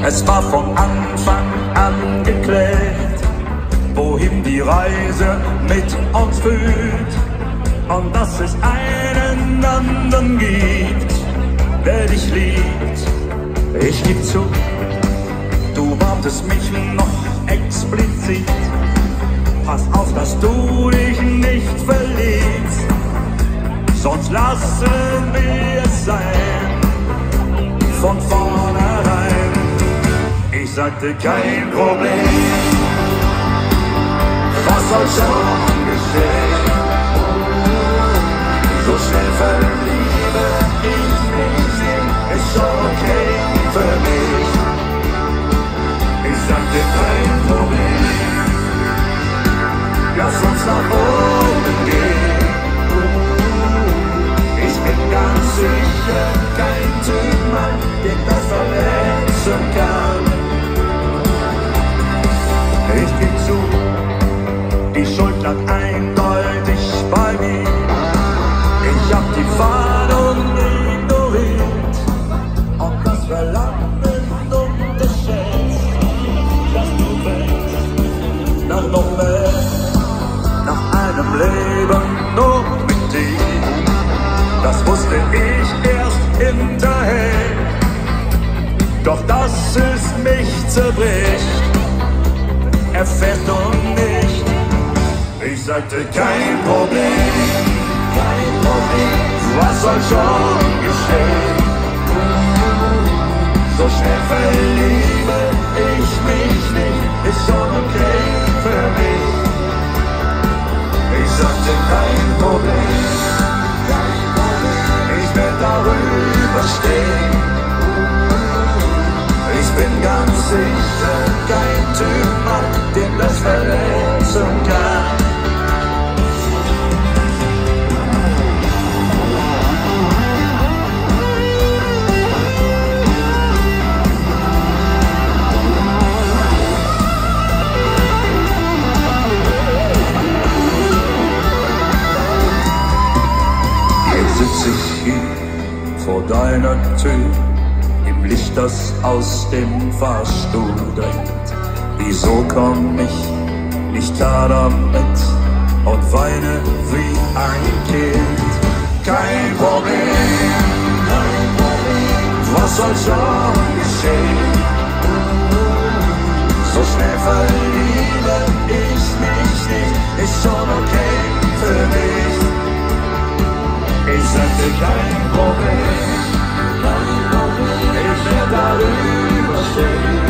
Es war von Anfang an geklärt, wohin die Reise mit uns führt. Und dass es einen anderen gibt, der dich liebt. Ich geb zu, du wartest mich noch explizit. Pass auf, dass du dich nicht verliebst, sonst lassen wir es sein, von vornherein. Ich sagte, kein Problem, was soll schon geschehen? So schnell verliebe ich mich nicht, ist schon okay für mich. Ich sagte, kein Problem, lass uns nach oben gehen. Ich bin ganz sicher kein Typ, Mann, den das verletzen kann. Ich geb zu, die Schuld lag eindeutig bei mir. Ich hab die Warnung ignoriert und das Verlangen unterschätzt, dass du willst nach noch mehr, nach einem Leben nur mit dir. Das wusste ich erst hinterher, doch dass es mich zerbricht, erfährst du nicht. Ich sagte, kein Problem, kein Problem, was soll schon geschehen? So schnell verliebe ich mich nicht, ist schon okay für mich. Ich sagte, kein Problem, ich werde darüber stehen. Ich bin ganz sicher kein Typ, Mann, den das verletzen kann. Jetzt sitz ich hier vor deiner Tür, im Licht, das aus dem Fahrstuhl drängt. Wieso komm ich nicht klar damit und weine wie ein Kind? Kein Problem, was soll schon geschehen? So schnell verliebe ich mich nicht, ist schon okay für mich. Ich sagte, kein Problem, ich werde darüber stehen.